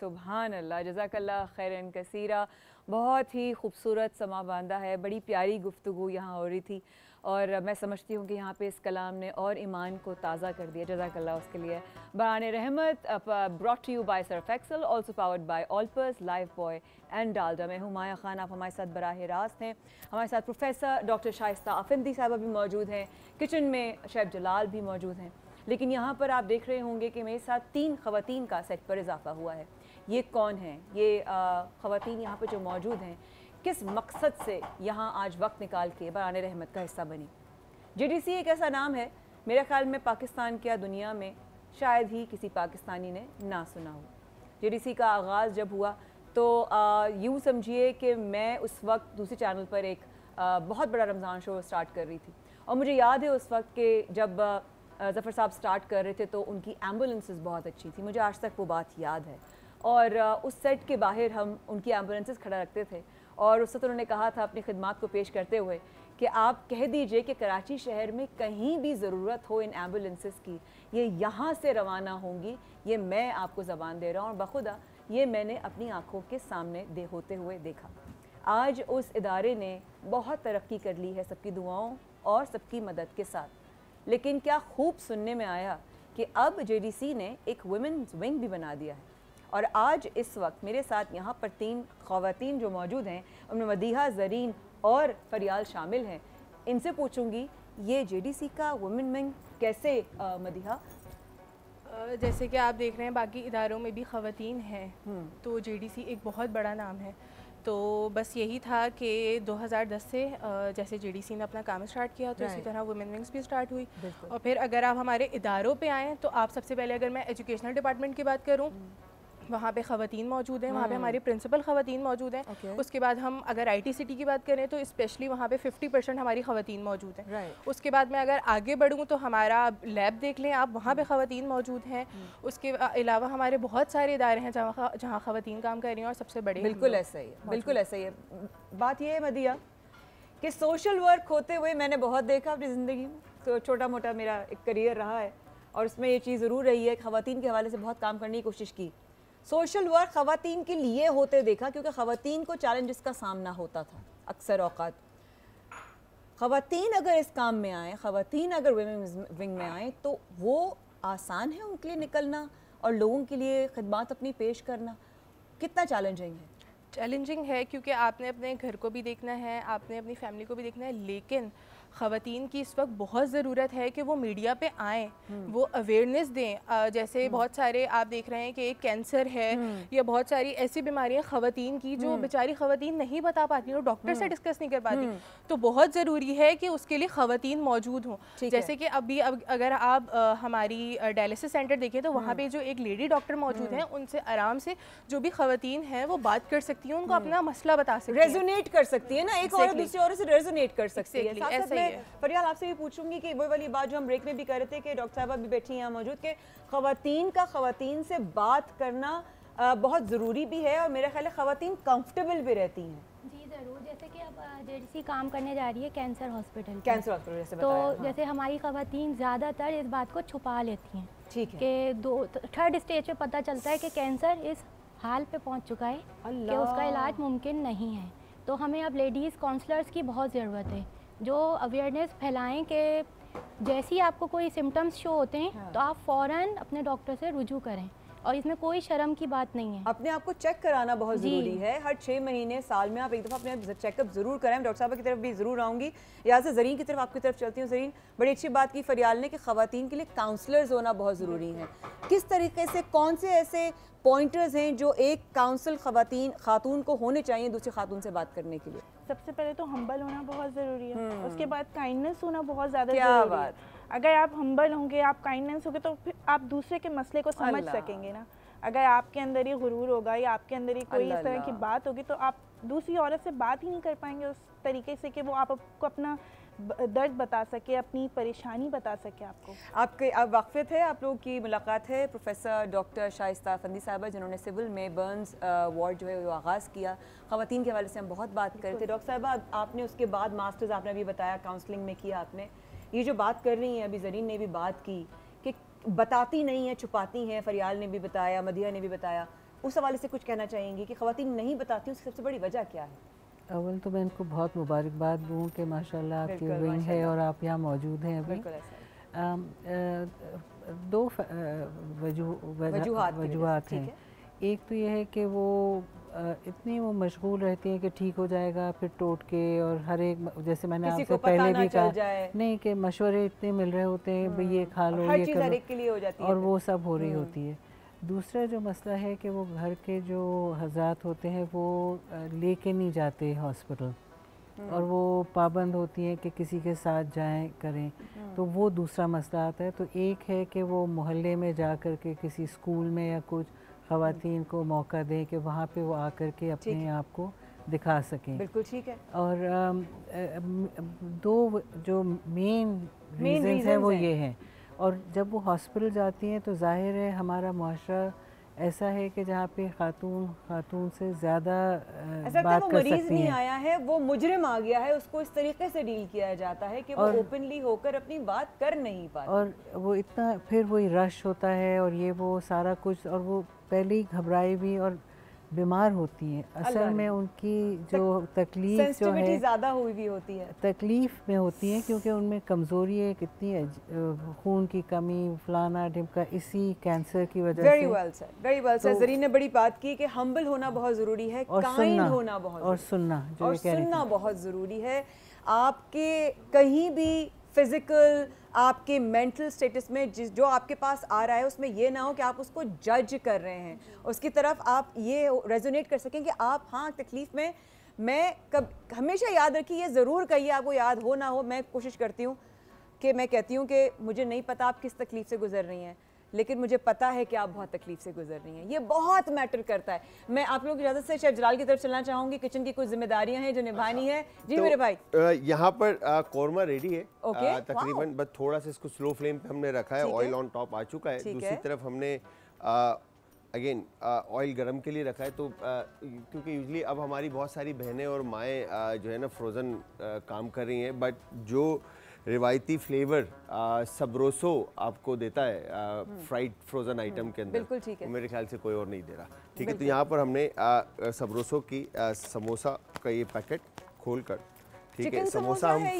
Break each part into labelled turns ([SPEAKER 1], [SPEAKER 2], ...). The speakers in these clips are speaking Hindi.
[SPEAKER 1] सुभान अल्लाह, जज़ाकल्लाह खैरन कसीरा। बहुत ही खूबसूरत समा बांधा है, बड़ी प्यारी गुफ्तगू यहाँ हो रही थी और मैं समझती हूँ कि यहाँ पे इस कलाम ने और ईमान को ताज़ा कर दिया। जज़ाकल्लाह उसके लिए। Bayan Rahmat brought to you by Surf Excel, also powered by Olpers, Lifebuoy and Dalda. मैं हूँ माया खान, आप हमारे साथ बराह रास्त हैं। हमारे साथ प्रोफेसर डॉक्टर शाइस्ता अफंदी साहबा भी मौजूद हैं, किचन में शेफ जलाल भी मौजूद हैं। लेकिन यहाँ पर आप देख रहे होंगे कि मेरे साथ 3 ख़वातीन का सेट पर इजाफा हुआ है। ये कौन हैं? ये ख़वातीन यहाँ पर जो मौजूद हैं, किस मकसद से यहाँ आज वक्त निकाल के बयान रहमत का हिस्सा बनी। JDC एक ऐसा नाम है, मेरे ख्याल में पाकिस्तान क्या दुनिया में शायद ही किसी पाकिस्तानी ने ना सुना हो। JDC का आगाज़ जब हुआ तो यूँ समझिए कि मैं उस वक्त दूसरे चैनल पर एक बहुत बड़ा रमज़ान शो स्टार्ट कर रही थी और मुझे याद है उस वक्त के जब ज़फ़र साहब स्टार्ट कर रहे थे तो उनकी एम्बुलेंसेस बहुत अच्छी थी, मुझे आज तक वो बात याद है। और उस सेट के बाहर हम उनकी एम्बुलेंसेस खड़ा रखते थे और उस वक्त उन्होंने कहा था अपनी खिदमात को पेश करते हुए कि आप कह दीजिए कि कराची शहर में कहीं भी ज़रूरत हो इन एम्बुलेंसेस की, ये यहाँ से रवाना होंगी, ये मैं आपको ज़बान दे रहा हूँ और बखुदा ये मैंने अपनी आँखों के सामने होते हुए देखा। आज उस इदारे ने बहुत तरक्की कर ली है सबकी दुआओं और सबकी मदद के साथ। लेकिन क्या खूब सुनने में आया कि अब JDC ने एक वुमेन्स विंग भी बना दिया है। और आज इस वक्त मेरे साथ यहाँ पर 3 ख़वातीन जो मौजूद हैं, उनमें मदीहा, ज़रीन और फरियाल शामिल हैं। इनसे पूछूंगी ये JDC का वुमेन विंग कैसे मदीहा?
[SPEAKER 2] जैसे कि आप देख रहे हैं बाकी इदारों में भी ख़वातीन हैं, तो JDC एक बहुत बड़ा नाम है। तो बस यही था कि 2010 से जैसे JDC ने अपना काम स्टार्ट किया तो इसी तरह वुमेन विंग्स भी स्टार्ट हुई। और फिर अगर आप हमारे इदारों पे आएँ तो आप सबसे पहले अगर मैं एजुकेशनल डिपार्टमेंट की बात करूँ, वहाँ पे ख़वातीन मौजूद हैं, वहाँ पे हमारी प्रिंसिपल ख़वातीन मौजूद हैं। उसके बाद हम अगर IT सिटी की बात करें तो स्पेशली वहाँ पे 50% हमारी ख़वातीन मौजूद हैं। उसके बाद मैं अगर आगे बढ़ूँ तो हमारा लैब देख लें आप, वहाँ पे ख़वातीन मौजूद हैं। उसके अलावा हमारे बहुत सारे इदारे हैं जहाँ ख़वातीन काम कर रही हैं और सबसे बड़े।
[SPEAKER 1] बिल्कुल ऐसा ही है, बिल्कुल ऐसा ही है। बात यह है मदिया कि सोशल वर्क होते हुए मैंने बहुत देखा अपनी ज़िंदगी में, तो छोटा मोटा मेरा एक करियर रहा है और उसमें ये चीज़ ज़रूर रही है, ख़वातीन के हवाले से बहुत काम करने की कोशिश की। सोशल वर्क ख़वातीन के लिए होते देखा क्योंकि ख़वातीन को चैलेंजेस का सामना होता था अक्सर औक़ात। ख़वातीन अगर इस काम में आएँ, ख़वातीन अगर वुमेन्स विंग में आएँ तो वो आसान है उनके लिए निकलना और लोगों के लिए खिदमत अपनी पेश करना? कितना चैलेंजिंग है?
[SPEAKER 2] चैलेंजिंग है क्योंकि आपने अपने घर को भी देखना है, आपने अपनी फैमिली को भी देखना है, लेकिन ख़वातीन की इस वक्त बहुत ज़रूरत है कि वो मीडिया पे आएँ, वो अवेयरनेस दें। जैसे बहुत सारे आप देख रहे हैं कि कैंसर है या बहुत सारी ऐसी बीमारियां ख़वातीन की जो बेचारी ख़वातीन नहीं बता पाती और डॉक्टर से डिस्कस नहीं कर पाती। तो बहुत ज़रूरी है कि उसके लिए ख़वातीन मौजूद हों। जैसे कि अगर आप हमारी डायलिसिस सेंटर देखें तो वहाँ पर जो एक लेडी डॉक्टर मौजूद हैं, उनसे आराम से जो भी ख़वातीन हैं वो बात कर सकती हैं, उनको अपना मसला बता सकती हैं,
[SPEAKER 1] रेजोनेट कर सकती है ना, एक और दूसरी औरत से रेजोनेट कर सकती है। फरियाल आपसे भी पूछूंगी कि वो वाली बात जो हम ब्रेक में भी कर रहे थे कि डॉक्टर साहबा भी बैठी हैं मौजूद के ख़वातीन का ख़वातीन से बात करना बहुत ज़रूरी भी है और मेरा ख्याल है ख़वातीन कंफर्टेबल भी रहती हैं।
[SPEAKER 3] जी ज़रूर, जैसे कि अब JDC काम करने जा रही है कैंसर हॉस्पिटल
[SPEAKER 1] जैसे
[SPEAKER 3] तो जैसे हमारी ख़वातीन ज़्यादातर इस बात को छुपा लेती हैं,
[SPEAKER 1] ठीक है,
[SPEAKER 3] कि 3rd स्टेज पे पता चलता है कि कैंसर इस हाल पे पहुंच चुका है कि उसका इलाज मुमकिन नहीं है। तो हमें अब लेडीज़ काउंसलर्स की बहुत ज़रूरत है जो अवेयरनेस फैलाएं कि जैसे ही आपको कोई सिम्टम्स शो होते हैं तो आप फ़ौरन अपने डॉक्टर से रुजू करें और इसमें कोई शर्म की बात नहीं है।
[SPEAKER 1] अपने आप को चेक कराना बहुत ज़रूरी है। हर 6 महीने साल में आप एक दफ़ा अपने चेकअप ज़रूर कराएं। डॉक्टर साहब की तरफ भी ज़रूर आऊँगी, यहाँ से ज़रीन की तरफ आपकी तरफ चलती हूँ। ज़रीन, बड़ी अच्छी बात की फरियाल ने कि ख़वातीन के लिए काउंसलर्स होना बहुत ज़रूरी है। किस तरीके से, कौन से ऐसे पॉइंटर्स हैं जो एक काउंसिल खातून को होने चाहिए दूसरी खातून से बात करने के लिए?
[SPEAKER 4] सबसे पहले तो हम्बल होना बहुत ज़रूरी है, उसके बाद काइंडनेस होना बहुत ज़्यादा ज़रूरी है। अगर आप हम्बल होंगे, आप काइंडनेस होंगे तो फिर आप दूसरे के मसले को समझ सकेंगे ना। अगर आपके अंदर ये गुरूर होगा या आपके अंदर ये कोई इस तरह की बात होगी तो आप दूसरी औरत से बात ही नहीं कर पाएंगे उस तरीके से कि वो आपको अपना दर्द बता सके, अपनी परेशानी बता सके आपको।
[SPEAKER 1] आपके अब वक़्फ़त है, आप लोगों की मुलाकात है प्रोफेसर डॉक्टर शाइस्ता अफंदी साहबा जिन्होंने सिविल में बर्न्स वार्ड जो है वो आगाज़ किया। ख़वातीन के हवाले से हम बहुत बात कर रहे थे। डॉक्टर साहबा आपने उसके बाद मास्टर्स आपने अभी बताया काउंसलिंग में किया आपने, ये जो बात कर रही हैं अभी ज़रीन ने भी बात की कि बताती नहीं है, छुपाती हैं, फरियाल ने भी बताया, मदिया ने भी बताया, उस हवाले से कुछ कहना चाहेंगी कि ख़वातीन नहीं बताती उसकी सबसे बड़ी वजह क्या है?
[SPEAKER 5] अव्वल तो मैं इनको बहुत मुबारकबाद दूँ कि माशाल्लाह आपकी विंग है और आप यहाँ मौजूद हैं अभी। दो वजूहात हैं। एक तो ये है कि वो इतनी वो मशगूल रहती हैं कि ठीक हो जाएगा, फिर टोट के, और हर एक, जैसे मैंने आपसे पहले भी कहा नहीं कि मशवरे इतने मिल रहे होते हैं, भाई ये खा लो, ये करो, के लिए हो जाती है, और वो सब हो रही होती है। दूसरा जो मसला है कि वो घर के जो हज़रात होते हैं वो लेके नहीं जाते हॉस्पिटल, और वो पाबंद होती हैं कि किसी के साथ जाएं करें, तो वो दूसरा मसला आता है। तो एक है कि वो मोहल्ले में जा कर के किसी स्कूल में या कुछ ख़वातीन को मौका दें कि वहाँ पे वो आकर के अपने आप को दिखा सकें।
[SPEAKER 1] बिल्कुल ठीक है।
[SPEAKER 5] और दो जो मेन रीज़न्स हैं वो ये हैं। और जब वो हॉस्पिटल जाती हैं तो जाहिर है हमारा मुआशरा ऐसा है कि जहाँ पे खातून से ज़्यादा बात कर सकती हैं। मरीज़ नहीं आया है, वो मुजरिम आ गया है, उसको इस तरीके से डील किया जाता है कि वो ओपनली होकर अपनी बात कर नहीं पाती, और वो इतना फिर वही रश होता है और ये वो सारा कुछ, और वो पहले ही घबराई भी और बीमार होती हैं। असल में उनकी जो तकलीफ जो है ज़्यादा हुई भी होती है, तकलीफ में होती है, क्योंकि उनमें कमज़ोरी है, कितनी खून की कमी, फलाना ढिमका, इसी कैंसर की वजह से। वेरी वेल सर, ज़रीन ने बड़ी बात की कि हम्बल होना बहुत ज़रूरी है, और काइंड होना बहुत, और सुनना बहुत ज़रूरी है। आपके कहीं भी फिज़िकल, आपके मेंटल स्टेटस में जो आपके पास आ रहा है उसमें ये ना हो कि आप उसको जज कर रहे हैं, उसकी तरफ आप ये रेजोनेट कर सकें कि आप हाँ तकलीफ़ में, मैं हमेशा याद रखिए, ये ज़रूर कहिए, आपको याद हो ना हो, मैं कोशिश करती हूँ कि मैं कहती हूँ कि मुझे नहीं पता आप किस तकलीफ़ से गुजर रही हैं, लेकिन मुझे पता है कि आप बहुत तकलीफ से गुजर रही हैं। ये बहुत मैटर करता है। मैं आप लोगों की इजाज़त से शेफ जलाल की तरफ चलना चाहूँगी। किचन की कुछ जिम्मेदारियां हैं जो निभानी है। जी तो मेरे भाई,
[SPEAKER 6] यहाँ पर कौरमा रेडी है तकरीबन, बस थोड़ा सा इसको स्लो फ्लेम पे हमने रखा है, ऑयल ऑन टॉप आ चुका है। दूसरी तरफ हमने अगेन ऑयल गरम के लिए रखा है, तो क्योंकि यूजली अब हमारी बहुत सारी बहनें और माएँ जो है ना फ्रोज़न काम कर रही हैं, बट जो रिवायती फ्लेवर सबरोसो आपको देता है फ्राइड फ्रोज़न आइटम के अंदर, बिल्कुल ठीक है, मेरे ख्याल से कोई और नहीं दे रहा। ठीक है, तो यहाँ पर हमने सबरोसो की समोसा का ये पैकेट खोल कर, ठीक है, समोसा हम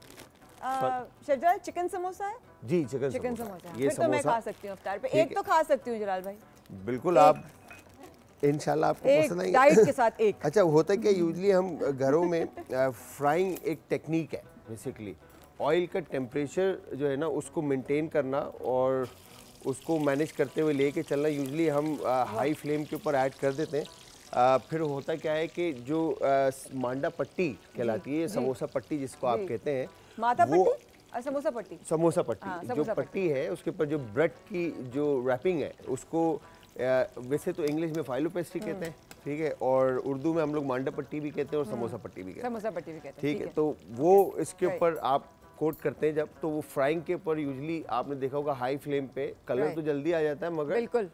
[SPEAKER 6] चिकन समोसा है जी, चिकन समोसा, ये समोसा तो मैं खा सकती हूँ इफ्तार पे, एक तो खा सकती हूँ जलाल भाई, बिल्कुल आप इंशाल्लाह आपको पसंद आएगा डाइट के साथ एक। अच्छा, होता है कि यूजली हम घरों में फ्राइंग एक टेक्निक है, बेसिकली ऑयल का टेम्परेचर जो है ना उसको मेंटेन करना और उसको मैनेज करते हुए लेके चलना। यूजली हम हाई फ्लेम के ऊपर ऐड कर देते हैं, फिर होता क्या है कि जो मांडा पट्टी कहलाती है, समोसा पट्टी जिसको आप कहते हैं, माता पट्टी, समोसा पट्टी जो पट्टी है उसके ऊपर जो ब्रेड की जो रैपिंग है उसको वैसे तो इंग्लिश में फाइलो पेस्ट्री कहते हैं, ठीक है, और उर्दू में हम लोग मांडा पट्टी भी कहते हैं और समोसा पट्टी भी कहते हैं, ठीक है। तो वो इसके ऊपर आप कोट करते हैं जब, तो वो फ्राइंग के ऊपर यूजली आपने देखा होगा हाई फ्लेम पे कलर तो जल्दी आ जाता है, मगर बिल्कुल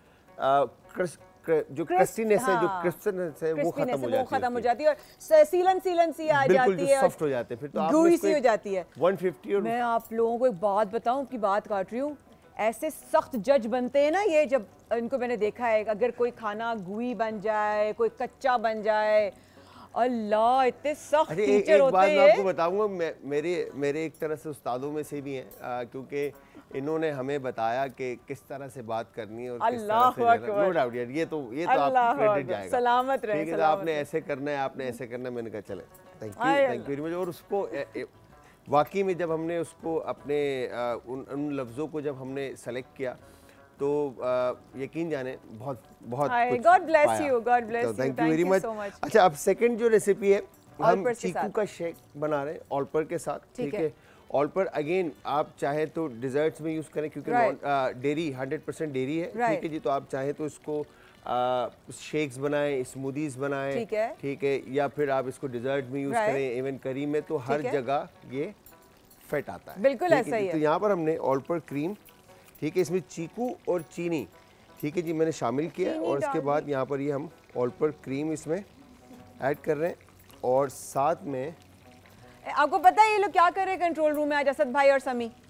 [SPEAKER 6] जो क्रिस्पीनेस है, जो क्रिस्पीनेस है वो खत्म हो जाती है और सीलन सी आ जाती है, सॉफ्ट हो जाते हैं, फिर तो आप गूसी हो जाती है 150। और मैं आप लोगों को एक बात बताऊं, की बात काट रही हूँ, ऐसे सख्त जज बनते हैं ना ये, जब इनको मैंने देखा है, अगर कोई खाना गुई बन जाए, कोई कच्चा बन जाए, अल्लाह इतने सख्त टीचर होते हैं। एक बात मैं आपको बताऊंगा, मेरे एक तरह से उस्तादों में से भी हैं, क्योंकि इन्होंने हमें बताया कि किस तरह से बात करनी है और किस तरह से, नो डाउट यार, ये तो आपको क्रेडिट जाएगा, सलामत रहे, ठीक है, आपने ऐसे करना है, आपने ऐसे करना है। मैंने कहा चले, थैंक यू वेरी मच। और उसको वाकई में जब हमने उसको अपने उन लफ्ज़ों को जब हमने सेलेक्ट किया तो यकीन जाने बहुत God bless you, thank you very much. अच्छा, अब सेकंड जो रेसिपी है, हम चीकू का शेक बना रहे हैं ऑलपर के साथ, ठीक है। ऑलपर अगेन आप चाहे तो डिजर्ट्स में यूज़ करें, क्योंकि डेरी 100% डेरी है, ठीक है जी, तो आप चाहे तो इसको शेक्स बनाएं, स्मूदीज बनाएं, ठीक है, या फिर आप इसको डिजर्ट में यूज़ करें, इवन करी में, तो हर जगह ये फिट आता है, बिल्कुल ऐसा ही है। तो यहाँ पर हमने ऑलपर क्रीम, ठीक है, इसमें चीकू और चीनी, ठीक है जी, मैंने शामिल किया है, और इसके बाद यहाँ पर ये हम ऑलपर क्रीम इसमें ऐड कर रहे हैं, और साथ में
[SPEAKER 1] आपको पता है ये लोग क्या कर रहे हैं कंट्रोल रूम में आज, असद भाई और समी जी,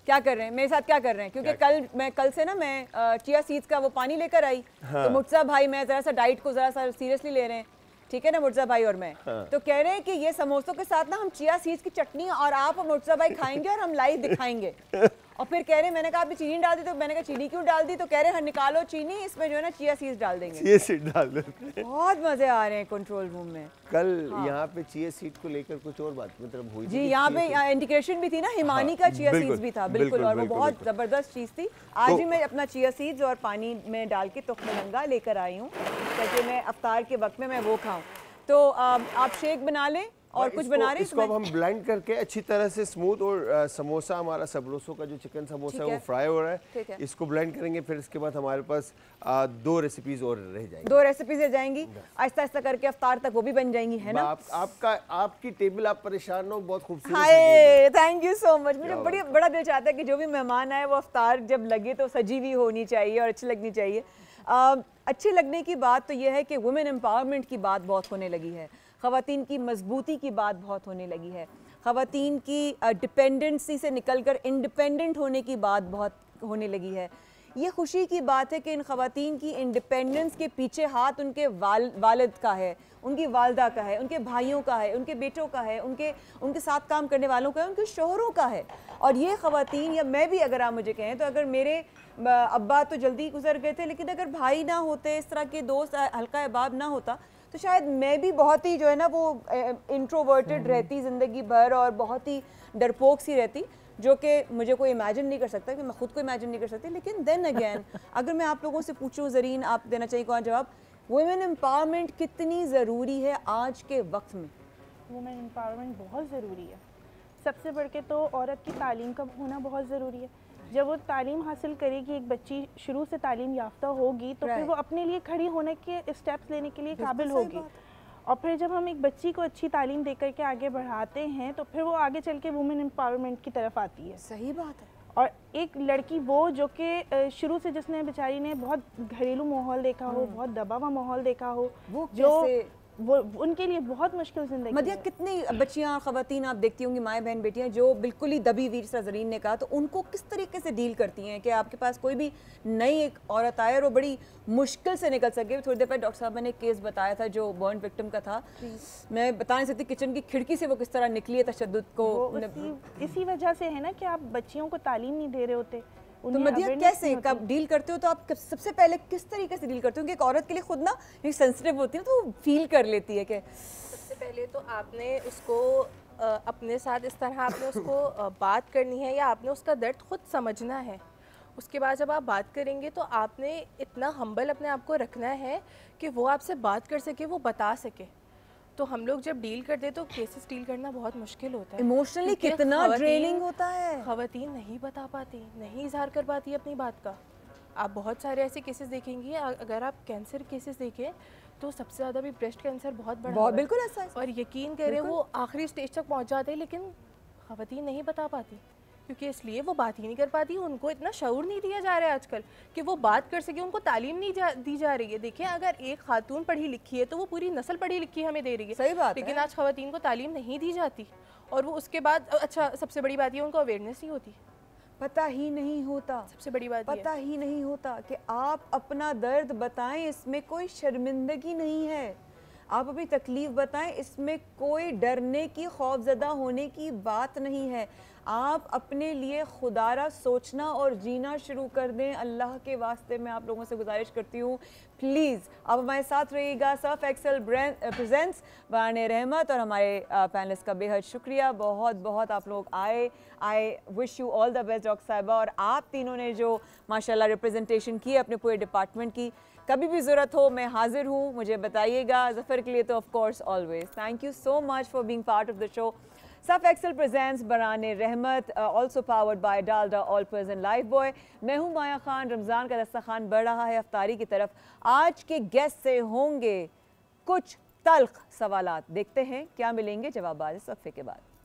[SPEAKER 1] क्या कर रहे हैं, मेरे साथ क्या कर रहे हैं, क्योंकि कल से ना मैं चिया सीड्स का वो पानी लेकर आई। हाँ। तो मुर्तज़ा भाई मैं ज़रा सा डाइट को ज़रा सा सीरियसली ले रहे हैं, ठीक है ना मुर्तज़ा भाई और मैं। हाँ। तो कह रहे हैं कि ये समोसों के साथ ना हम चिया सीड्स की चटनी और आप और मुर्तज़ा भाई खाएंगे और हम लाइव दिखाएंगे। और फिर कह रहे हैं, मैंने कहा आपने चीनी डाल दी, तो मैंने कहा चीनी क्यों डाल दी, तो कह रहे हैं निकालो चीनी, इसमें जो है ना चिया सीड्स डाल देंगे।
[SPEAKER 6] चिया सीड डाल देंगे।
[SPEAKER 1] बहुत मजे आ रहे हैं कंट्रोल रूम में।
[SPEAKER 6] कल हाँ। यहाँ पे चिया सीड को लेकर कुछ और बात मतलब हुई
[SPEAKER 1] जी, यहाँ पे इंडिकेशन भी थी ना, हिमानी का चिया सीड्स भी था, बिल्कुल, और वो बहुत जबरदस्त चीज थी। आज ही मैं अपना चिया सीड्स और पानी में डाल के तुख्मलंगा लेकर आई हूँ ताकि मैं अफ्तार के वक्त में मैं वो खाऊं। तो आप शेक बना लें और कुछ बना रहे हैं
[SPEAKER 6] इसको अब हम ब्लेंड करके अच्छी तरह से स्मूथ, और समोसा हमारा सबरोसो का जो चिकन समोसा है वो फ्राई हो रहा है, इसको ब्लेंड करेंगे। फिर इसके बाद हमारे पास 2 रेसिपीज और रह जाएंगी,
[SPEAKER 1] 2 रेसिपीज रह जाएंगी, आहिस्ता आहिस्ता करके अफ्तार तक वो भी बन जाएंगी, है ना।
[SPEAKER 6] आपकी टेबल, आप परेशान हो, बहुत खूबसूरत।
[SPEAKER 1] Hi, thank you so much. मुझे बड़ा दिल चाहता है कि जो भी मेहमान आए वो अफ्तार जब लगे तो सजी हुई होनी चाहिए और अच्छी लगनी चाहिए। अच्छे लगने की बात तो यह है कि वुमेन एम्पावरमेंट की बात बहुत होने लगी है, ख़वातीन की मजबूती की बात बहुत होने लगी है, ख़वातीन की डिपेंडेंसी से निकलकर इंडिपेंडेंट होने की बात बहुत होने लगी है। ये खुशी की बात है कि इन ख़वातीन की इंडिपेंडेंस के पीछे हाथ उनके वालिद का है, उनकी वालदा का है, उनके भाइयों का है, उनके बेटों का है, उनके साथ काम करने वालों का है, उनके शोहरों का है। और ये ख़वातीन, या मैं भी अगर आप मुझे कहें तो, अगर मेरे अब्बा तो जल्दी गुजर गए थे, लेकिन अगर भाई ना होते, इस तरह के दोस्त, हल्का अहबाब ना होता, तो शायद मैं भी बहुत ही जो है ना वो इंट्रोवर्टेड रहती ज़िंदगी भर और बहुत ही डरपोक सी रहती, जो कि मुझे कोई इमेजिन नहीं कर सकता, कि मैं खुद को इमेजिन नहीं कर सकती। लेकिन देन अगेन अगर मैं आप लोगों से पूछूं, ज़रीन आप देना चाहिए कौन जवाब, वुमेन एम्पावरमेंट कितनी ज़रूरी है आज के वक्त में?
[SPEAKER 4] वुमेन एम्पावरमेंट बहुत ज़रूरी है। सबसे बढ़ के तो औरत की तालीम का होना बहुत ज़रूरी है। जब वो तालीम हासिल करेगी, एक बच्ची शुरू से तालीम याफ्ता होगी, तो फिर वो अपने लिए खड़ी होने के स्टेप्स लेने के लिए काबिल होगी। और फिर जब हम एक बच्ची को अच्छी तालीम देकर के आगे बढ़ाते हैं, तो फिर वो आगे चल के वुमेन एम्पावरमेंट की तरफ आती है।
[SPEAKER 1] सही बात है।
[SPEAKER 4] और एक लड़की वो जो कि शुरू से, जिसने बेचारी ने बहुत घरेलू माहौल देखा हो, बहुत दबा हुआ माहौल देखा हो, वो उनके लिए बहुत मुश्किल जिंदगी।
[SPEAKER 1] मदिया, कितनी बच्चियां, ख़वातीन आप देखती होंगी, माएँ बहन बेटियां जो बिल्कुल ही दबी हुई, जिस ज़रीन ने कहा, तो उनको किस तरीके से डील करती हैं कि आपके पास कोई भी नई एक औरत आए और वो बड़ी मुश्किल से निकल सके? थोड़ी देर पहले डॉक्टर साहब ने एक केस बताया था जो बर्न विक्टिम का था, मैं बता नहीं सकती किचन की खिड़की से वो किस तरह निकली है तशद्दुद को।
[SPEAKER 4] इसी वजह से है ना कि आप बच्चियों को तालीम नहीं दे रहे होते।
[SPEAKER 1] तो मदिया, कैसे कब डील करते हो, तो आप सबसे पहले किस तरीके से डील करते हो? कि एक औरत के लिए खुद ना सेंसिटिव होती है, तो वो फील कर लेती है कि
[SPEAKER 2] सबसे पहले तो आपने उसको अपने साथ इस तरह आपने उसको बात करनी है, या आपने उसका दर्द खुद समझना है। उसके बाद जब आप बात करेंगे तो आपने इतना हम्बल अपने आप को रखना है कि वो आपसे बात कर सके, वो बता सके। तो हम लोग जब डील करते तो केसेस डील करना बहुत मुश्किल होता है।
[SPEAKER 1] इमोशनली कितना ड्रेनिंग होता है।
[SPEAKER 2] ख़वातीन नहीं बता पाती, नहीं इजहार कर पाती अपनी बात का। आप बहुत सारे ऐसे केसेस देखेंगे, अगर आप कैंसर केसेस देखें तो सबसे ज़्यादा भी ब्रेस्ट कैंसर बहुत बड़ा,
[SPEAKER 1] बिल्कुल ऐसा है।
[SPEAKER 2] और यकीन करें वो आखिरी स्टेज तक पहुंच जाते हैं, लेकिन ख़वातीन नहीं बता पाती, क्योंकि इसलिए वो बात ही नहीं कर पाती। उनको इतना शऊर नहीं दिया जा रहा है आजकल कि वो बात कर सके, उनको तालीम नहीं दी जा रही है। देखिए, अगर एक खातून पढ़ी लिखी है तो वो पूरी नस्ल पढ़ी लिखी हमें दे रही है,
[SPEAKER 1] सही बात
[SPEAKER 2] लेकिन आज ख़वातीन को तालीम नहीं दी जाती। और वो उसके बाद, अच्छा सबसे बड़ी बात ये, उनको अवेयरनेस नहीं होती,
[SPEAKER 1] पता ही नहीं होता।
[SPEAKER 2] सबसे बड़ी बात
[SPEAKER 1] पता ही नहीं होता कि आप अपना दर्द बताएं, इसमें कोई शर्मिंदगी नहीं है। आप अपनी तकलीफ़ बताएं, इसमें कोई डरने की, खौफजदा होने की बात नहीं है। आप अपने लिए खुदारा सोचना और जीना शुरू कर दें। अल्लाह के वास्ते मैं आप लोगों से गुजारिश करती हूँ, प्लीज़ आप हमारे साथ रहिएगा। सर्फ एक्सेल प्रेजेंट्स बराने रहमत, और हमारे पैनलिस्ट का बेहद शुक्रिया, बहुत बहुत आप लोग आए। I wish you all the best doctor साहिबा, और आप तीनों ने जो माशाल्लाह रिप्रेजेंटेशन की अपने पूरे डिपार्टमेंट की, कभी भी ज़रूरत हो मैं हाजिर हूँ, मुझे बताइएगा। ज़फ़र के लिए तो of course always. Thank you so much for being part of the show. Surf Excel presents बराने Rahmat, also powered by Dalda Olpers Lifebuoy. मैं हूँ माया खान। रमज़ान का दस्तरखान बढ़ रहा है अफ्तारी की तरफ। आज के गेस्ट से होंगे कुछ तल्ख सवालात, देखते हैं क्या मिलेंगे जवाब इस वक्फे के बाद।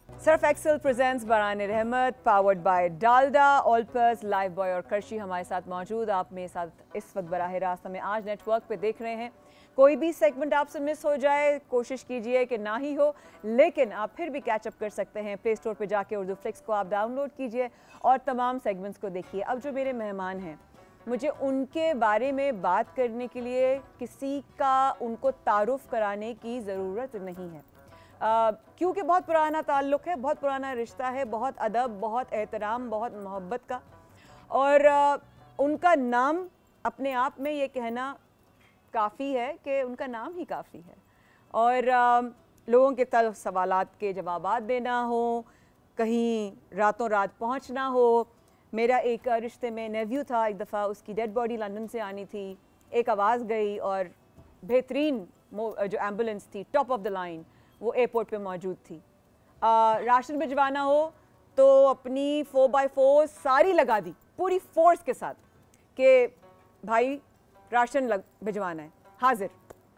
[SPEAKER 1] Surf Excel presents Baran Rahmat, powered by Dalda, Olpers, Lifebuoy और करशी हमारे साथ मौजूद। आप मेरे साथ इस वक्त बराह रास्त हमें आज नेटवर्क पे देख रहे हैं। कोई भी सेगमेंट आपसे मिस हो जाए कोशिश कीजिए कि ना ही हो, लेकिन आप फिर भी कैचअप कर सकते हैं। प्ले स्टोर पे जाके उर्दू फ्लिक्स को आप डाउनलोड कीजिए और तमाम सेगमेंट्स को देखिए। अब जो मेरे मेहमान हैं, मुझे उनके बारे में बात करने के लिए किसी का उनको तारुफ कराने की ज़रूरत नहीं है, क्योंकि बहुत पुराना ताल्लुक़ है, बहुत पुराना रिश्ता है, बहुत अदब, बहुत एहतराम, बहुत मोहब्बत का। और उनका नाम अपने आप में ये कहना काफ़ी है कि उनका नाम ही काफ़ी है। और लोगों के तलब सवालात के जवाबात देना हो, कहीं रातों रात पहुंचना हो। मेरा एक रिश्ते में नेव्यू था, एक दफ़ा उसकी डेड बॉडी लंदन से आनी थी, एक आवाज़ गई और बेहतरीन जो एम्बुलेंस थी, टॉप ऑफ द लाइन, वो एयरपोर्ट पे मौजूद थी। राशन भिजवाना हो तो अपनी 4x4 सारी लगा दी पूरी फोर्स के साथ कि भाई राशन भिजवाना है, हाजिर।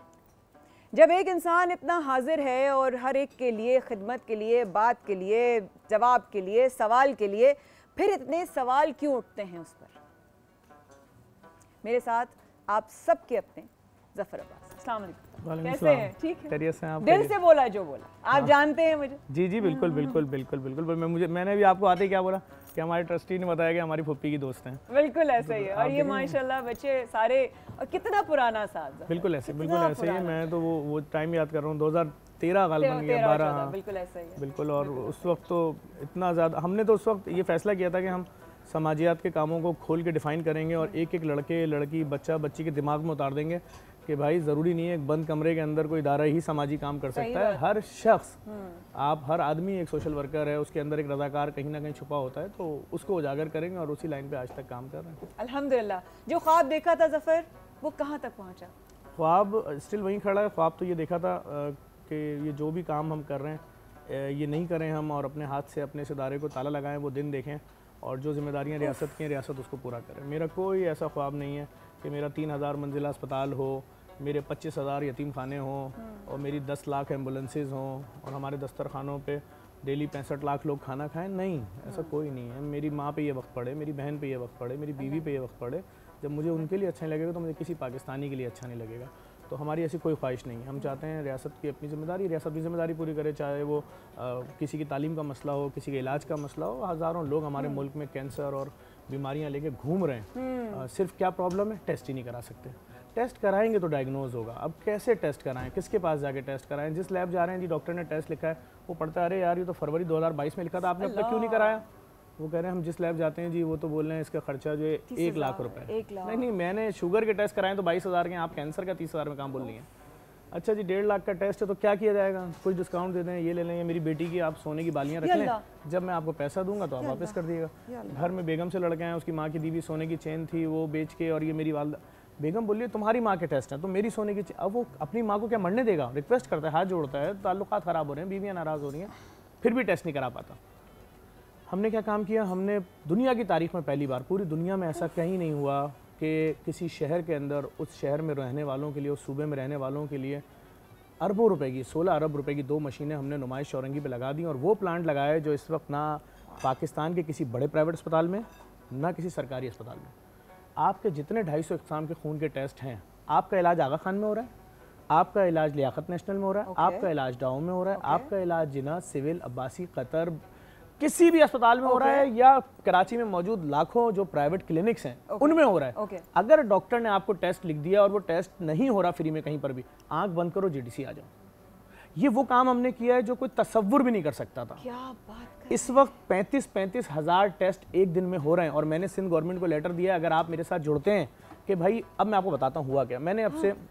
[SPEAKER 1] जब एक इंसान इतना हाजिर है और हर एक के लिए, खिदमत के लिए, बात के लिए, जवाब के लिए, सवाल के लिए, फिर इतने सवाल क्यों उठते हैं उस पर? मेरे साथ आप सबके अपने ज़फ़र अब्बास। अस्सलाम वालेकुम, कैसे हैं? ठीक है,
[SPEAKER 7] खैरियत से हैं आप?
[SPEAKER 1] दिल से बोला जो बोला, आप जानते हैं मुझे।
[SPEAKER 7] जी जी बिल्कुल बिल्कुल बिल्कुल बिल्कुल। मैंने भी आपको आते ही क्या बोला कि हमारे ट्रस्टी ने बताया कि हमारी फुप्पी की दोस्त हैं।
[SPEAKER 1] बिल्कुल ऐसा ही है। और ये माशाल्लाह बच्चे सारे, और कितना पुराना साथ।
[SPEAKER 7] बिल्कुल ऐसे ही। मैं तो वो टाइम याद कर रहा हूँ, 2013 गालिबन या 12,
[SPEAKER 1] बिल्कुल ऐसा ही है।
[SPEAKER 7] बिल्कुल। और उस वक्त तो इतना ज़्यादा हमने तो उस वक्त ये फैसला किया था कि हम समाजियात के कामों को खोल के डिफ़ाइन करेंगे और एक एक लड़के, लड़की, बच्चा, बच्ची के दिमाग में उतार देंगे कि भाई ज़रूरी नहीं है एक बंद कमरे के अंदर कोई इदारा ही समाजी काम कर सकता है। हर शख्स, आप हर आदमी एक सोशल वर्कर है, उसके अंदर एक रज़ाकार कहीं ना कहीं छुपा होता है, तो उसको उजागर करेंगे और उसी लाइन पे आज तक काम कर रहे हैं।
[SPEAKER 1] अल्हम्दुलिल्लाह। जो ख्वाब देखा था ज़फ़र, वो कहाँ तक पहुँचा?
[SPEAKER 7] ख्वाब स्टिल वहीं खड़ा है। ख्वाब तो ये देखा था कि ये जो भी काम हम कर रहे हैं ये नहीं करें हम और अपने हाथ से अपने इस इदारे को ताला लगाएं, वो दिन देखें और जो जिम्मेदारियां रियासत की हैं, रियासत उसको पूरा करें। मेरा कोई ऐसा ख्वाब नहीं है कि मेरा 3000 मंजिला अस्पताल हो, मेरे 25,000 यतीम खाने हों और मेरी 10 लाख एम्बुलेंसेज हों और हमारे दस्तरखानों पे डेली 65 लाख लोग खाना खाएं। नहीं, ऐसा कोई नहीं है। मेरी माँ पे ये वक्त पड़े, मेरी बहन पे ये वक्त पड़े, मेरी बीवी पे ये वक्त पड़े। जब मुझे उनके लिए अच्छा नहीं लगेगा तो मुझे किसी पाकिस्तानी के लिए अच्छा नहीं लगेगा। तो हमारी ऐसी कोई ख्वाहिश नहीं है। हम चाहते हैं रियासत की अपनी जिम्मेदारी, रियासत अपनी जिम्मेदारी पूरी करे, चाहे वो किसी की तालीम का मसला हो, किसी के इलाज का मसला हो। हज़ारों लोग हमारे मुल्क में कैंसर और बीमारियां लेके घूम रहे हैं। सिर्फ क्या प्रॉब्लम है, टेस्ट ही नहीं करा सकते। टेस्ट कराएंगे तो डायग्नोज होगा। अब कैसे टेस्ट कराएं, किसके पास जाके टेस्ट कराएं? जिस लैब जा रहे हैं जी डॉक्टर ने टेस्ट लिखा है, वो पढ़ता है अरे यार ये तो फरवरी 2022 में लिखा था, आपने अब तक क्यों नहीं कराया? वो कह रहे हैं हम जिस लैब जाते हैं जी वो तो बोल रहे हैं इसका खर्चा जो है 1 लाख रुपए। नहीं, मैंने शुगर के टेस्ट कराएं तो 22,000 के, आप कैंसर का 30,000 में काम बोल रही हैं। अच्छा जी 1.5 लाख का टेस्ट है तो क्या किया जाएगा? कुछ डिस्काउंट दे दें, ये ले लें, मेरी बेटी की आप सोने की बालियाँ रख लें, जब मैं आपको पैसा दूंगा तो आप वापस कर दिएगा। घर में बेगम से लड़के हैं, उसकी माँ की दी हुई सोने की चेन थी, वो बेच के, और ये मेरी वालदा बेगम बोलिए तुम्हारी माँ के टेस्ट हैं तो मेरी सोने की, अब वो अपनी माँ को क्या मरने देगा? रिक्वेस्ट करता है, हाथ जोड़ता है, ताल्लुकात ख़राब हो रहे हैं, बीवियाँ नाराज़ हो रही हैं, फिर भी टेस्ट नहीं करा पाता। हमने क्या काम किया? हमने दुनिया की तारीख में पहली बार, पूरी दुनिया में ऐसा कहीं नहीं हुआ कि किसी शहर के अंदर उस शहर में रहने वालों के लिए, उस सूबे में रहने वालों के लिए अरबों रुपए की, 16 अरब रुपए की 2 मशीनें हमने नुमाइश औरंगी पे लगा दी और वो प्लांट लगाए जो इस वक्त ना पाकिस्तान के किसी बड़े प्राइवेट अस्पताल में, ना किसी सरकारी अस्पताल में। आपके जितने 250 इकसाम के खून के टेस्ट हैं, आपका इलाज आगा खान में हो रहा है, आपका इलाज लियाकत नेशनल में हो रहा है, आपका इलाज डाउ में हो रहा है, आपका इलाज जिना, सिविल, अब्बासी, कतर, किसी भी अस्पताल में हो रहा है, या कराची में मौजूद लाखों जो प्राइवेट क्लिनिक्स हैं उनमें हो रहा है। अगर डॉक्टर ने आपको टेस्ट लिख दिया और वो टेस्ट नहीं हो रहा फ्री में कहीं पर भी, आंख बंद करो, जीडीसी आ जाओ। ये वो काम हमने किया है जो कोई तसव्वुर भी नहीं कर सकता था।
[SPEAKER 1] क्या बात कर।
[SPEAKER 7] इस वक्त 35 हज़ार टेस्ट एक दिन में हो रहे हैं और मैंने सिंध गवर्नमेंट को लेटर दिया, अगर आप मेरे साथ जुड़ते हैं कि भाई, अब मैं आपको बताता हूँ हुआ क्या। मैंने अब से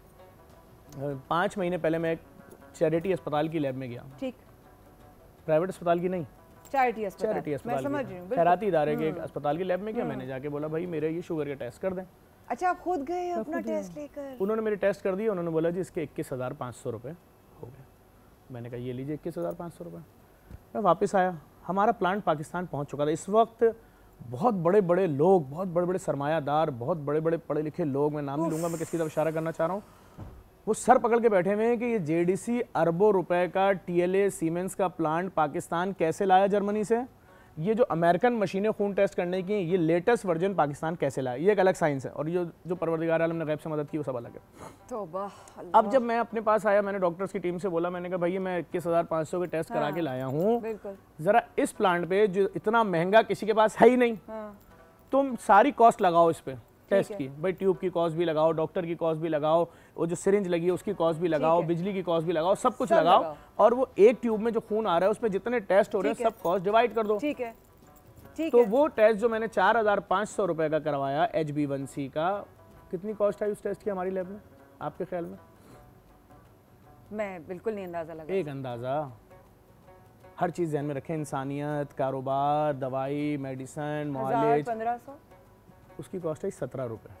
[SPEAKER 7] 5 महीने पहले मैं एक चैरिटी अस्पताल की लैब में गया। ठीक, प्राइवेट अस्पताल की नहीं, चैरिटी अस्पताल, खैराती इदारे के अस्पताल की लैब में गया। मैंने जाके बोला भाई मेरे ये शुगर के टेस्ट कर दें।
[SPEAKER 1] अच्छा, आप खुद गए अपना टेस्ट लेकर?
[SPEAKER 7] उन्होंने मेरे टेस्ट कर दिए। उन्होंने बोला जी इसके 21,500 रुपये हो गए। मैंने कहा ये लीजिए 21,500 रुपये। मैं वापस आया, हमारा प्लांट पाकिस्तान पहुंच चुका था। इस वक्त बहुत बड़े बड़े लोग, बहुत बड़े बड़े सरमायादार, बहुत बड़े बड़े पढ़े लिखे लोग, मैं नाम नहीं लूँगा, मैं किसकी तरफ इशारा करना चाह रहा हूँ, वो सर पकड़ के बैठे हुए हैं कि ये जेडीसी अरबों रुपए का टीएलए सीमेंस का प्लांट पाकिस्तान कैसे लाया जर्मनी से, ये जो अमेरिकन मशीनें खून टेस्ट करने की ये लेटेस्ट वर्जन पाकिस्तान कैसे लाया, ये एक अलग साइंस है। और ये जो परवरदिगार आलम ने गैब से मदद की वो सब अलग है।
[SPEAKER 1] तौबा।
[SPEAKER 7] अब जब मैं अपने पास आया, मैंने डॉक्टर्स की टीम से बोला, मैंने कहा भैया मैं 21,500 के टेस्ट करा के लाया हूँ, जरा इस प्लांट पे जो इतना महंगा किसी के पास है ही नहीं, तुम सारी कॉस्ट लगाओ इस पे टेस्ट की। भाई ट्यूब की कॉस्ट भी लगाओ, डॉक्टर की कॉस्ट भी लगाओ, वो जो सिरिंज लगी है उसकी कॉस्ट भी लगाओ, बिजली की कॉस्ट भी लगाओ, सब कुछ लगाओ, और वो एक ट्यूब में जो खून आ रहा है उसमें जितने टेस्ट हो रहे हैं सब कॉस्ट डिवाइड कर दो।
[SPEAKER 1] ठीक है, ठीक
[SPEAKER 7] तो
[SPEAKER 1] है।
[SPEAKER 7] वो टेस्ट जो मैंने 4,500 रुपए का करवाया HB1C का, कितनी कॉस्ट आई उस टेस्ट की हमारी लैब में आपके ख्याल में?
[SPEAKER 1] मैं बिल्कुल नहीं अंदाजा लगा।
[SPEAKER 7] एक अंदाजा, हर चीज ध्यान में रखें, इंसानियत, कारोबार, दवाई, मेडिसिन, मॉलेज।
[SPEAKER 1] 1500
[SPEAKER 7] उसकी कॉस्ट आई 17 रुपये।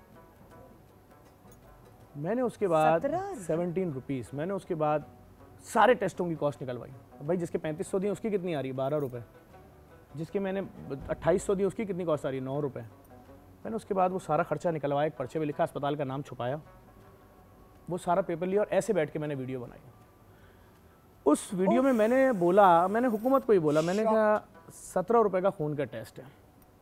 [SPEAKER 7] मैंने उसके बाद 17 रुपीज़, मैंने उसके बाद सारे टेस्टों की कॉस्ट निकलवाई। भाई जिसके 3500 दिए उसकी कितनी आ रही है? 12 रुपये। जिसके मैंने 2800 दिए उसकी कितनी कॉस्ट आ रही है? 9 रुपये। मैंने उसके बाद वो सारा खर्चा निकलवाया, एक पर्चे में लिखा, अस्पताल का नाम छुपाया, वो सारा पेपर लिया और ऐसे बैठ के मैंने वीडियो बनाई। उस वीडियो में मैंने बोला, मैंने हुकूमत को ही बोला, मैंने कहा 17 रुपये का खून का टेस्ट है,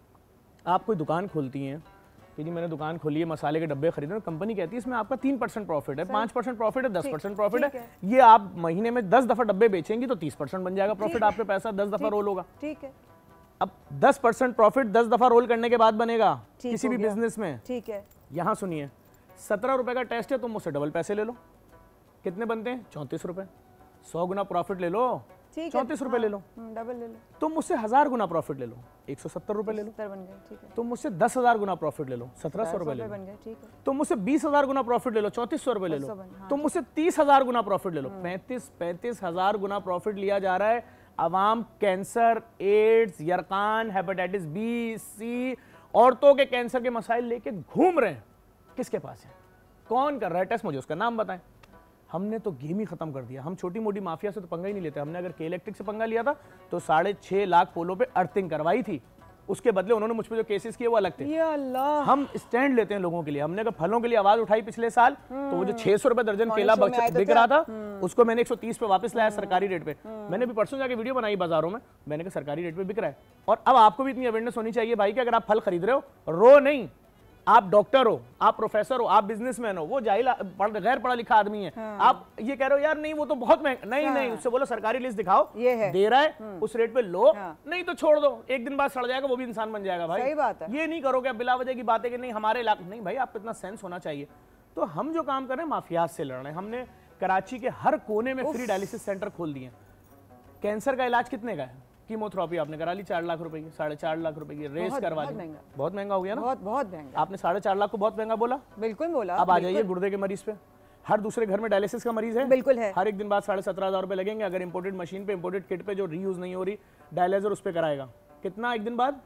[SPEAKER 7] आप कोई दुकान खोलती हैं कि जी मैंने दुकान खोली है, मसाले के डब्बे खरीदे, कंपनी कहती है इसमें आपका 3% प्रॉफिट है, 5% प्रॉफिट है, 10% प्रॉफिट है, ये आप महीने में 10 दफ़ा डब्बे बेचेंगी तो 30% बन जाएगा प्रॉफिट, आपके पैसा 10 दफ़ा रोल होगा।
[SPEAKER 1] ठीक है।
[SPEAKER 7] अब 10% प्रॉफिट 10 दफ़ा रोल करने के बाद बनेगा किसी भी बिजनेस में।
[SPEAKER 1] ठीक है।
[SPEAKER 7] यहाँ सुनिए, 17 रुपए का टेस्ट है, तुम मुझसे डबल पैसे ले लो, कितने बनते हैं? 34 रुपए। 100 गुना प्रॉफिट ले लो, 34 रुपए ले लो,
[SPEAKER 1] डबल ले लो।
[SPEAKER 7] तुम मुझसे 1000 गुना प्रॉफिट ले लो, 170 रुपए ले लो।
[SPEAKER 1] 70 बन गए, ठीक है।
[SPEAKER 7] तुम मुझसे 10,000 गुना प्रॉफिट ले लो, 1700 रुपए ले लो।
[SPEAKER 1] बन गए, ठीक है।
[SPEAKER 7] तुम मुझसे 20,000 गुना प्रॉफिट ले लो, 3400 रुपए ले लो। तुम मुझसे 30,000 गुना प्रॉफिट ले लो, 35,000 गुना प्रॉफिट लिया जा रहा है। अवाम कैंसर, एड्स, यरकान, हेपेटाइटिस बी, सी, औरतों के कैंसर के मसाइल लेके घूम रहे हैं। किसके पास है? कौन कर रहा है टेस्ट? मुझे उसका नाम बताएं। हमने तो गेम ही खत्म कर दिया। हम छोटी मोटी माफिया से तो पंगा ही नहीं लेते। हमने अगर के इलेक्ट्रिक से पंगा लिया था तो 6.5 लाख पोलों पे अर्थिंग करवाई थी, उसके बदले उन्होंने मुझ पे जो केसेस किए वो अलग थे।
[SPEAKER 1] या अल्लाह।
[SPEAKER 7] हम स्टैंड लेते हैं लोगों के लिए। हमने अगर फलों के लिए आवाज उठाई पिछले साल, तो वो जो 600 रुपए दर्जन केला बिक रहा था उसको मैंने 130 पे वापस लाया सरकारी रेट पे। मैंने भी परसों जाके वीडियो बनाई बाजारों में, मैंने कहा सरकारी रेट पे बिक रहा है। और अब आपको भी इतनी अवेयरनेस होनी चाहिए भाई कि अगर आप फल खरीद रहे हो, रो नहीं, आप डॉक्टर हो, आप प्रोफेसर हो, आप बिजनेसमैन हो, वो जाहिल गैर पढ़ा लिखा आदमी है, आप ये कह रहे हो यार नहीं वो तो बहुत महंगा, नहीं, उससे बोलो सरकारी लिस्ट दिखाओ, ये है, दे रहा है, उस रेट पे लो, नहीं तो छोड़ दो, एक दिन बाद सड़ जाएगा, वो भी इंसान बन जाएगा भाई।
[SPEAKER 1] सही बात है।
[SPEAKER 7] ये नहीं करोगे बिला वजह की बातें कि नहीं हमारे इलाके, नहीं भाई आपको इतना सेंस होना चाहिए। तो हम जो काम कर रहे हैं माफियाज से लड़ रहे हैं। हमने कराची के हर कोने में फ्री डायलिसिस सेंटर खोल दिए। कैंसर का इलाज कितने का है? कीमोथेरेपी आपने करा ली 4 लाख रुपए की, 4.5 लाख रुपए की, रेस करवा ली, बहुत महंगा हो गया ना। बहुत महंगा। आपने 4.5 लाख को बहुत महंगा बोला,
[SPEAKER 1] बिल्कुल बोला।
[SPEAKER 7] अब आ जाइए गुर्दे के मरीज पे, हर दूसरे घर में डायलिसिस का मरीज है,
[SPEAKER 1] बिल्कुल है।
[SPEAKER 7] हर एक दिन बाद 17,500 रुपए लगेंगे। अगर इंपोर्टेड मशीन पे, इंपोर्टेड किट पे जो रीयूज नहीं हो रही, डायलिजर उस पे कराएगा, कितना एक दिन बाद?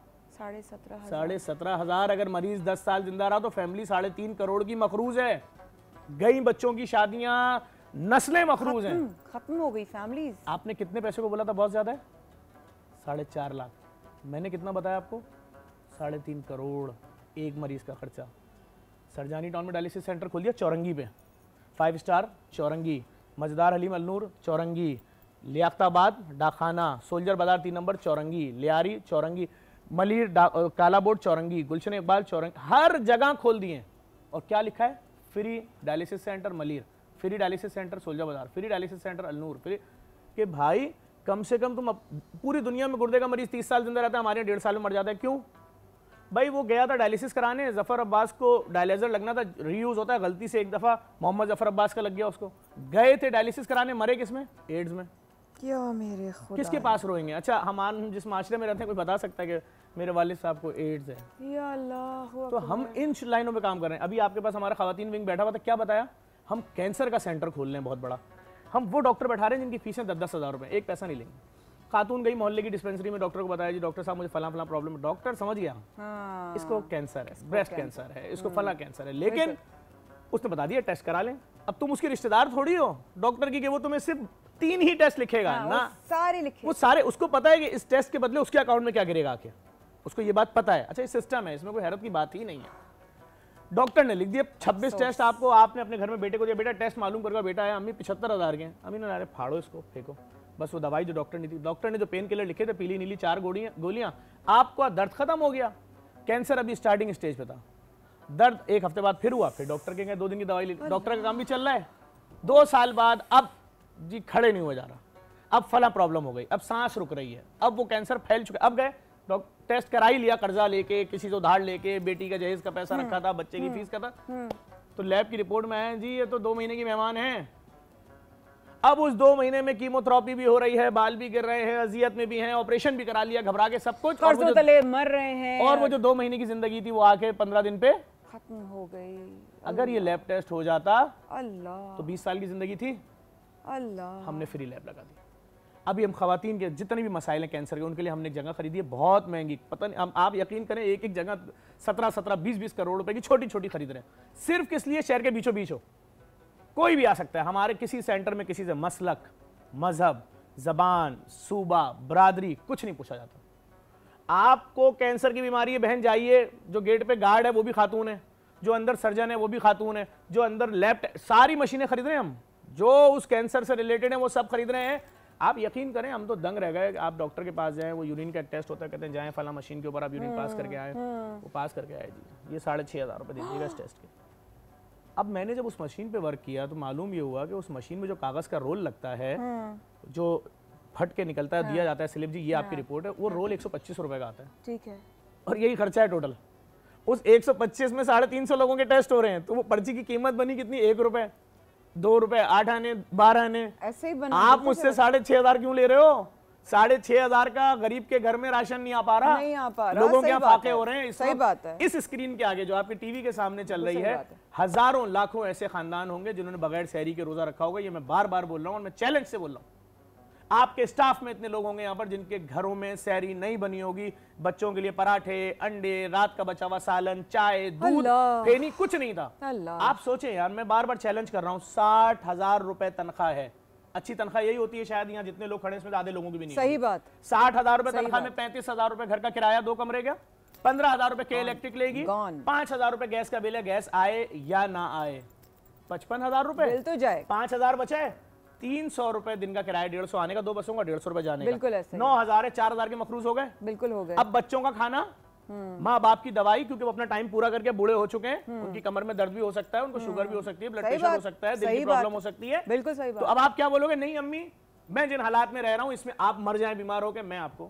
[SPEAKER 1] 17,500।
[SPEAKER 7] अगर मरीज 10 साल जिंदा रहा तो फैमिली 3.5 करोड़ की मखरूज है। गई बच्चों की शादियां, नस्लें मखरूज हैं,
[SPEAKER 1] खत्म हो गई फैमिलीज।
[SPEAKER 7] आपने कितने पैसे को बोला था बहुत ज्यादा है? 4.5 लाख। मैंने कितना बताया आपको? 3.5 करोड़ एक मरीज का खर्चा। सरजानी टाउन में डायलिसिस सेंटर खोल दिया चौरंगी पे, 5 स्टार चौरंगी, मजदार हलीम अलनूर चौरंगी, लियाकताबाद डाखाना, सोल्जर बाजार 3 नंबर चौरंगी, लियारी चौरंगी, मलिर काला बोर्ड चौरंगी, गुलशन इकबाल चौरंगी, हर जगह खोल दिए। और क्या लिखा है? Free dialysis centre Malir, free dialysis centre soldier Bazaar, free dialysis centre Alnoor, free. कि भाई कम से कम तुम पूरी दुनिया में गुर्दे का मरीज 30 साल जिंदा रहता है, हमारे 1.5 साल में मर जाता है, क्यों? भाई वो गया था डायलिसिस कराने, जफर अब्बास को डायलिजर लगना था, रीयूज होता है, गलती से एक दफा मोहम्मद जफर अब्बास का लग गया उसको, गए थे डायलिसिस कराने, मरे किसमें? एड्स में।
[SPEAKER 1] क्या मेरे खुदा,
[SPEAKER 7] किसके पास रोएंगे? अच्छा हम जिस माशरे में रहते हैं, कोई बता सकता है कि मेरे वालिद साहब को एड्स है?
[SPEAKER 1] या अल्लाह।
[SPEAKER 7] तो हम इन लाइनों में काम कर रहे हैं। अभी आपके पास हमारा खवातीन विंग बैठा हुआ था, क्या बताया? हम कैंसर का सेंटर खोल रहे हैं बहुत बड़ा। हम वो डॉक्टर बैठा रहे हैं जिनकी फीसें 10-10 हज़ार रुपए, एक पैसा नहीं लेंगे। खातून गई मोहल्ले की डिस्पेंसरी में, डॉक्टर को बताया जी डॉक्टर साहब मुझे फला प्रॉब्लम है, डॉक्टर समझ गया इसको कैंसर है, ब्रेस्ट कैंसर है, इसको फला कैंसर है, लेकिन उसने बता दिया टेस्ट करा लें। अब तुम उसके रिश्तेदार थोड़ी हो डॉक्टर की कि वो तुम्हें सिर्फ 3 ही टेस्ट लिखेगा ना,
[SPEAKER 1] सारे लिखे,
[SPEAKER 7] वो सारे, उसको पता है कि इस टेस्ट के बदले उसके अकाउंट में क्या गिरेगा आके, उसको ये बात पता है। अच्छा ये सिस्टम है, इसमें कोई हैरत की बात ही नहीं है। डॉक्टर ने लिख दिया 26 टेस्ट आपको, आपने अपने घर में बेटे को दिया, बेटा टेस्ट मालूम करके बेटा आया, अम्मी 75,000 के हैं। अम्मी ने अरे फाड़ो इसको, फेंको। बस वो दवाई जो डॉक्टर ने दी, डॉक्टर ने जो पेन किलर लिखे थे पीली नीली 4 गोलियां, आपका दर्द खत्म हो गया। कैंसर अभी स्टार्टिंग स्टेज पे था, दर्द 1 हफ्ते बाद फिर हुआ, फिर डॉक्टर के गए, 2 दिन की दवाई ली, डॉक्टर का काम भी चल रहा है। 2 साल बाद अब जी खड़े नहीं हो जा रहा, अब फला प्रॉब्लम हो गई, अब सांस रुक रही है, अब वो कैंसर फैल चुका। अब गए टेस्ट करा ही लिया, कर्जा लेके, किसी से उधार लेके, बेटी का जहेज का पैसा रखा था, बच्चे की फीस का था, तो लैब की रिपोर्ट में आया जी ये तो 2 महीने की मेहमान है। अब उस 2 महीने में कीमोथेरेपी भी हो रही है, बाल भी गिर रहे हैं, अजियत में भी हैं, ऑपरेशन भी करा लिया, घबरा के सब कुछ, और
[SPEAKER 1] मर रहे हैं,
[SPEAKER 7] और वो जो 2 महीने की जिंदगी थी वो आके 15 दिन पे
[SPEAKER 1] खत्म हो गई।
[SPEAKER 7] अगर ये लैब टेस्ट हो जाता
[SPEAKER 1] अल्लाह तो
[SPEAKER 7] 20 साल की जिंदगी थी।
[SPEAKER 1] अल्लाह,
[SPEAKER 7] हमने फ्री लैब लगा दी। अभी हम खवातीन के जितने भी मसाइल हैं कैंसर के, उनके लिए हमने एक जगह खरीदी है, बहुत महंगी, पता नहीं, आप यकीन करें एक एक जगह 17-17, 20-20 करोड़ रुपए की छोटी छोटी खरीद रहे हैं, सिर्फ किस लिए? शहर के बीचों बीच हो, कोई भी आ सकता है हमारे किसी सेंटर में, किसी से मसलक, मजहब, जबान, सूबा, बरादरी कुछ नहीं पूछा जाता। आपको कैंसर की बीमारी है बहन, जाइए, जो गेट पे गार्ड है वो भी खातून है, जो अंदर सर्जन है वो भी खातून है, जो अंदर लैब, सारी मशीनें खरीद रहे हैं हम, जो उस कैंसर से रिलेटेड है वो सब खरीद रहे हैं। आप यकीन करें हम तो दंग रह गए। आप डॉक्टर के पास जाएं, वो यूरिन का टेस्ट होता है, कहते हैं जाएं फला मशीन के ऊपर आप यूरिन पास करके आए, वो पास करके आए जी, ये 6,500 रुपये दीजिएगा इस टेस्ट के। अब मैंने जब उस मशीन पे वर्क किया तो मालूम ये हुआ कि उस मशीन में जो कागज का रोल लगता है, जो फट के निकलता है, दिया जाता है स्लिप, जी ये आपकी रिपोर्ट है, वो रोल 125 रुपए का आता है।
[SPEAKER 1] ठीक है,
[SPEAKER 7] और यही खर्चा है टोटल। उस 125 में 350 लोगों के टेस्ट हो रहे हैं, तो वो पर्ची की कीमत बनी कितनी? 1 रुपए, 2 रुपए, 8 आने, 12 आने, ऐसे ही बना। आप मुझसे 6,500 क्यों ले रहे हो? 6,500 का गरीब के घर में राशन नहीं आ पा रहा,
[SPEAKER 1] नहीं आ पा रहा,
[SPEAKER 7] लोगों के यहाँ फाके हो रहे हैं।
[SPEAKER 1] सही बात है।
[SPEAKER 7] इस स्क्रीन के आगे जो आपके टीवी के सामने चल रही है, हजारों लाखों ऐसे खानदान होंगे जिन्होंने बगैर सहरी के रोजा रखा होगा। ये मैं बार बार बोल रहा हूँ और मैं चैलेंज से बोल रहा हूँ। आपके स्टाफ में इतने लोग होंगे यहाँ पर जिनके घरों में सहरी नहीं बनी होगी, बच्चों के लिए पराठे, अंडे, रात का बचा हुआ सालन, चाय, दूध, फेनी कुछ नहीं था। आप सोचें यार, मैं बार बार चैलेंज कर रहा हूँ, 60,000 रुपए तनख्वाह है। अच्छी तनख्वाह यही होती है शायद, यहाँ जितने लोग खड़े इसमें आधे लोगों की भी नहीं।
[SPEAKER 1] सही बात।
[SPEAKER 7] 60,000 रुपए तनख्वाह में 35,000 रुपए घर का किराया, 2 कमरे का, 15,000 रुपए के इलेक्ट्रिक लेगी, 5,000 रुपए गैस का बिल है, गैस आए या ना आए, 55,000 रुपए
[SPEAKER 1] बिल तो जाए,
[SPEAKER 7] 5,000 बचे, 300 रुपए दिन का किराया, 150 आने का, 2 बसों का 150 रुपए जाने
[SPEAKER 1] बिल्कुल
[SPEAKER 7] का,
[SPEAKER 1] ऐसे
[SPEAKER 7] 9,000 है, 4,000 के मखरूज हो गए,
[SPEAKER 1] बिल्कुल हो गए।
[SPEAKER 7] अब बच्चों का खाना, माँ बाप की दवाई, क्योंकि वो अपना टाइम पूरा करके बूढ़े हो चुके हैं, उनकी कमर में दर्द भी हो सकता है, उनको शुगर भी हो सकती है, ब्लड प्रेशर हो सकता है, दिल की प्रॉब्लम हो सकती है।
[SPEAKER 1] बिल्कुल सही बात।
[SPEAKER 7] तो अब आप क्या बोलोगे? नहीं अम्मी, मैं जिन हालात में रह रहा हूं इसमें आप मर जाएं बीमार होकर, मैं आपको,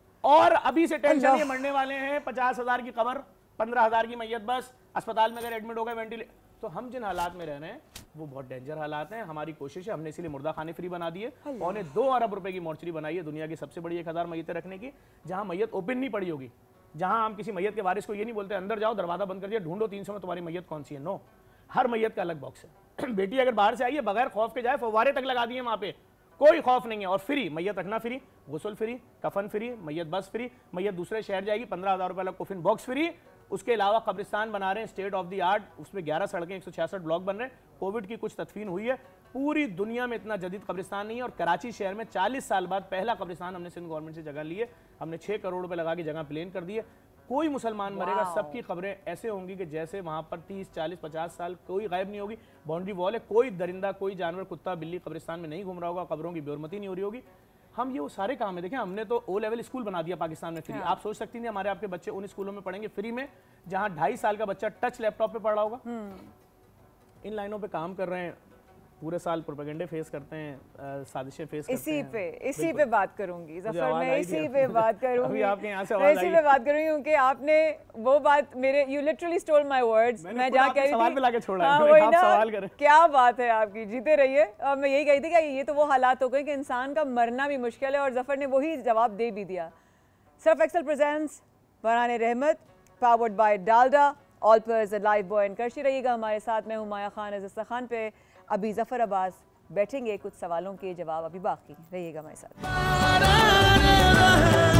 [SPEAKER 7] और अभी से टेंशन ये मरने वाले हैं, 50,000 की कब्र, 15,000 की मैयत, बस अस्पताल में अगर एडमिट हो गए, वेंटिलेटर। तो हम जिन हालात में रह रहे हैं वो बहुत डेंजर हालात हैं। हमारी कोशिश है, हमने इसीलिए मुर्दा खाने फ्री बना दिए, 2 अरब रुपए की मोर्चरी बनाई है, दुनिया की सबसे बड़ी 1,000 मैयतें रखने की, जहां मैयत ओपन नहीं पड़ी होगी, जहां हम किसी मैयत के वारिस को ये नहीं बोलते अंदर जाओ दरवाजा बंद कर दिया, ढूंढो 300 में तुम्हारी मैयत कौन सी है। नो, हर मैयत का अलग बॉक्स है। बेटी अगर बाहर से आई है बगैर खौफ के जाए, फव्वारे तक लगा दिए वहां पे, कोई खौफ नहीं है, और फ्री मैयत रखना फ्री, गुस्ल फ्री, कफन फ्री, मैयत बस फ्री, मैयत दूसरे शहर जाएगी, 15,000 रुपए अलग कोफिन बॉक्स फ्री। उसके अलावा कब्रिस्तान बना रहे हैं स्टेट ऑफ द आर्ट, उसमें 11 सड़कें, 166 ब्लॉक बन रहे हैं। कोविड की कुछ तदफीन हुई है, पूरी दुनिया में इतना जदीद कब्रिस्तान नहीं है, और कराची शहर में 40 साल बाद पहला कब्रिस्तान हमने सिंध गवर्नमेंट से जगह ली है। हमने 6 करोड़ रुपए लगा के जगह प्लेन कर दी है। कोई मुसलमान मरेगा, सबकी खबरें ऐसे होंगी कि जैसे वहां पर 30, 40, 50 साल कोई गायब नहीं होगी, बाउंड्री वॉल है, कोई दरिंदा, कोई जानवर, कुत्ता बिल्ली कब्रिस्तान में नहीं घूम रहा होगा, कब्रों की बेहरमती नहीं हो रही होगी। हम ये वो सारे काम है। देखें, हमने तो O लेवल स्कूल बना दिया पाकिस्तान में फ्री। आप सोच सकती हैं हमारे आपके बच्चे उन स्कूलों में पढ़ेंगे फ्री में जहां 2.5 साल का बच्चा टच लैपटॉप पे पढ़ रहा होगा। इन लाइनों पे काम कर रहे हैं, पूरे साल प्रोपेगेंडे फेस करते हैं, साजिशें फेस करते हैं।
[SPEAKER 1] इसी पे बात करूंगी ज़फर, मैं इसी पे बात करूंगी।
[SPEAKER 7] अभी आपके यहाँ से आवाज आई,
[SPEAKER 1] इसी पे बात करूंगी क्योंकि आपने वो बात मेरे, you literally stole my words. मैं जहाँ कह रही थी
[SPEAKER 7] सवाल पे लाके छोड़ा
[SPEAKER 1] है,
[SPEAKER 7] वही ना, सवाल करें।
[SPEAKER 1] क्या बात है आपकी, जीते रहिए। और मैं यही कही थी कि ये तो वो हालात हो गए कि इंसान का मरना भी मुश्किल है, और ज़फर ने वही जवाब दे भी दिया। Surf Excel presents बराने Rahmat, powered by Dalda, all पर्स लाइव बॉय एंड करती रहिएगा हमारे साथ। मैं हुमाया खान अज़ीज़ा खान पे अभी ज़फर अब्बास बैठेंगे, कुछ सवालों के जवाब अभी बाकी, रहिएगा हमारे साथ।